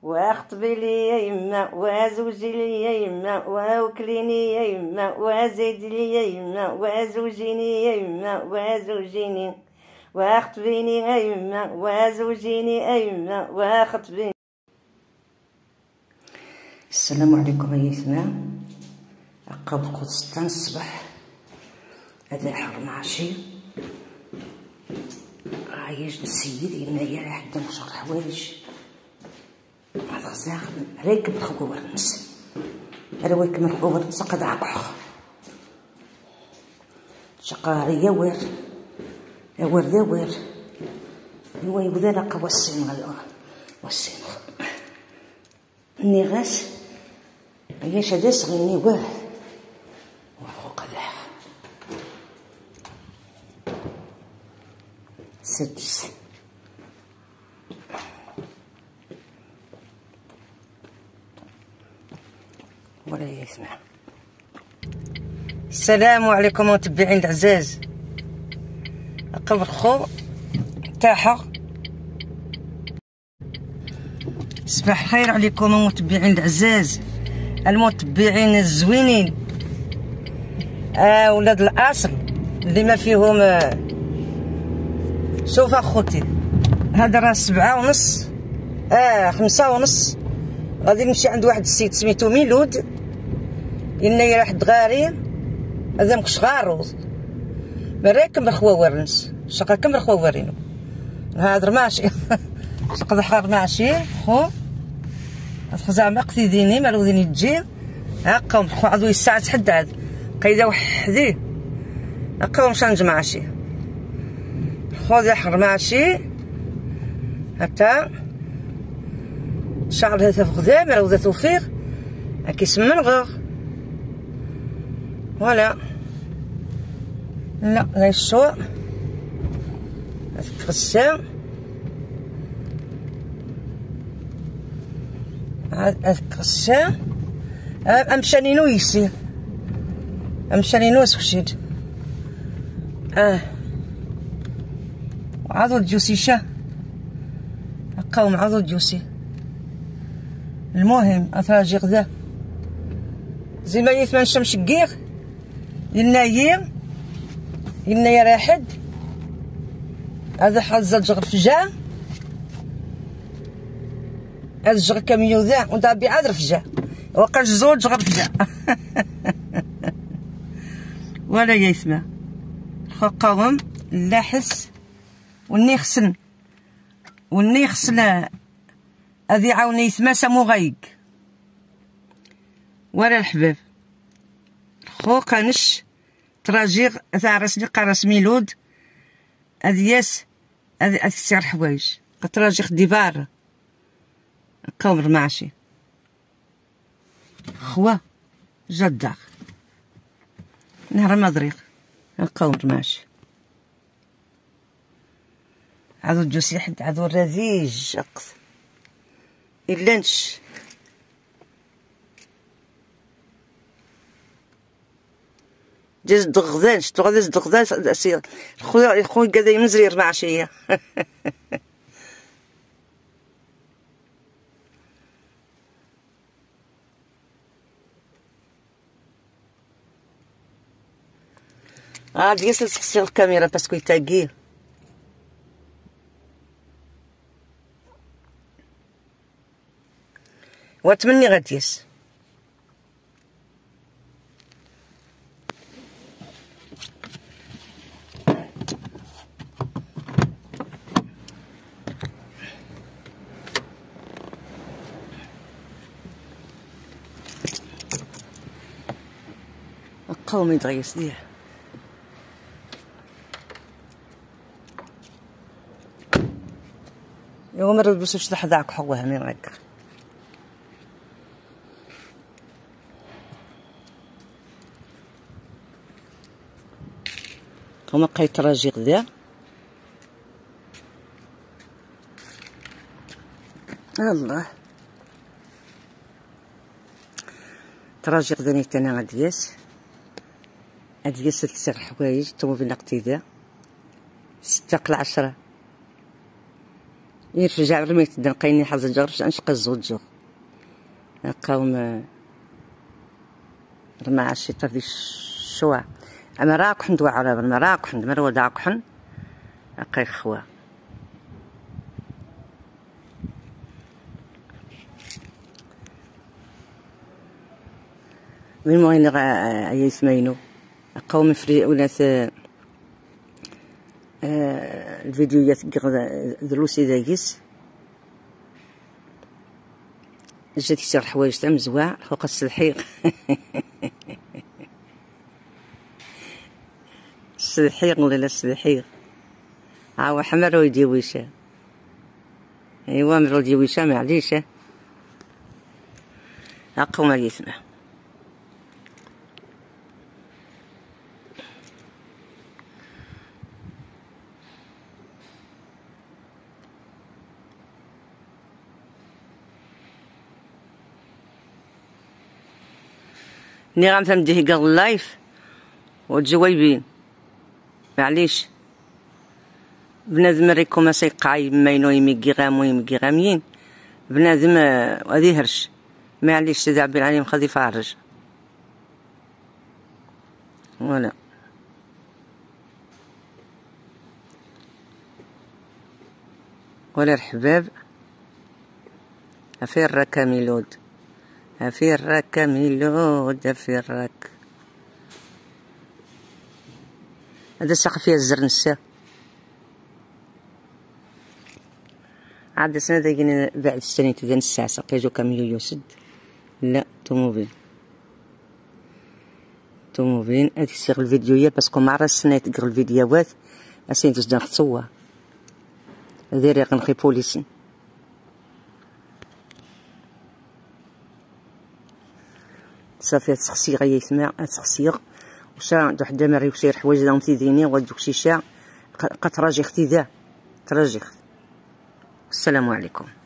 واخطبي لي يا يما، وزوجي لي يا يما، ووكليني يا يما، وزيدي لي يا يما، وزوجيني يا يما، وزوجيني واخطبيني يا يما، وزوجيني يا يما، واخطبيني. السلام عليكم ايتنا. عقب القدس تاع الصباح هذا حر ماشي عايش السيد هنايا راح يخدم شغل حوايج هذا غزاخ راكب تخوّر الناس انا واكم الخوّر الناس قد عقح شقاري يا وير يا وير يا وير هو يبدا لقى والسين والسين النغاس عياش هذا صغيني واه وخوق ذا سدس ولا يسمع. السلام عليكم متابعين العزاز. قبل خو تاحه صباح الخير عليكم متابعين العزاز، المتابعين الزوينين ولاد الاصل اللي ما فيهم. شوف اخوتي هذا راه 7:30 5:30 غادي نمشي عند واحد السيد سميتو ميلود إني راح دغاري هذا مكشغارو براكم الخواورنس شقاكم الخواورينو هادر ماشي شقد حار ماشي خو زعما قتيديني مالو ديني تجي هاكم خو عضوي الساعة تحد عاد قيده وحدي هاكا مشى نجمع شي خذ يحر ماشي حتى شعر هذا فغدا مالو ذا توفيق كيسمن غير ولا لا لا الشوع تغسل عاد تغسل امشانينو يسير امشانينو سخشيد وعضو الجوسيشة هكاهم عضو الجوسي. المهم افراجي غدا زي ما يثمن شمس كيغ ينايم ينايا راحد هذا حظ الجغر فجاه هذا الجغر كاميو ذا ودا بيعاد رفجاه وقال زوج جغر فجاه ولا يثمى خقاهم لاحس والنيخسن والنيخسن هذي عاوني يثمى سمو غايق ولا الحباب خو كانش تراجيغ تاع راسني قراس ميلود هذياس هذي تسير حوايج تراجيغ ديفار قمر ماشي خوا جدار نهار مضريق قمر ماشي عادو الجوسي حد عادو الرذيج اقص إلانش جاز دغدان شتو غادي دغدان سير خويا قاعد يمزرير مع شيه ديال تسقسي الكاميرا باسكو يتاكي واتمني غاديس قومي دغيس ديه يوم مرة بس تحداك حوها من غير هما قايت راجيق ذا الله تراجيق ذا نيتنا غادياس هادياس تسير حوايج الطوموبيل نقتي ذا 6 قل 10 يرفجع رميت دنقيني حظ الجرش انشق الزوج قوم رمى الشتا في الشوا اما راكحن دوا عرب ما راكحن مروا داكحن اقي خوا من موين يسمينو قوم فري وناس الفيديوهات دروسي داكيس جات يسير حوايج تاع مزواع فوق السلحيق السلحيق ولا السلحيق هاو حمر ويدي ويشا ايوا مرو دي ويشا معليش اقوم ما يسمع ني غنفهم ديه قال اللايف والجويبين معليش بنادم ريكم ما سيقعي ماينو يميكي غامو يميكي غاميين بنادم غادي هرش معليش سيدي عبد العليم خذي فارج ولا ولا الحباب افير راك ميلود افيرك ميلود افيرك هذا ساق فيها الزر نسا عاد سنة دايقين بعد السنة تدان الساعة ساقيجو كاميو يوسد لا طوموبيل هاديك سيغ الفيديوهات باسكو معرا السنة تقرا الفيديوهات اسين تزدان خصوة هادي ريق نخي بوليسن صافي تسخسي غا يسمع تسخسيغ وشا دو حدا مري وسير حوايج داهم تيديني ودوك شيشا قتراجي اختي ذا تراجي. السلام عليكم.